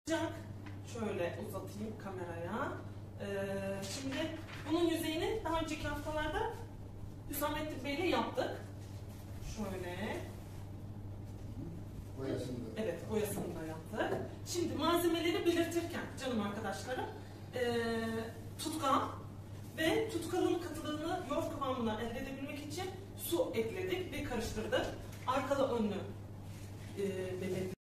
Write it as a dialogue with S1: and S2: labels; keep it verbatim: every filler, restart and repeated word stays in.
S1: Şöyle uzatayım kameraya. Ee, şimdi bunun yüzeyini daha önceki haftalarda Hüsamettin Bey ile yaptık. Şöyle.
S2: Boyasını da.
S1: Evet, boyasını da yaptık. Şimdi malzemeleri belirtirken canım arkadaşlarım, ee, tutkal ve tutkalın katılığını yoğurt kıvamına elde edebilmek için su ekledik ve karıştırdık. Arkalı önlü e, belirttik.